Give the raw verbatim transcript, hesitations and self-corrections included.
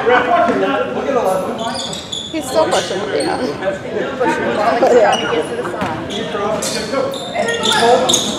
He's still pushing, yeah. Pushing the ball, like he's trying to get to the side.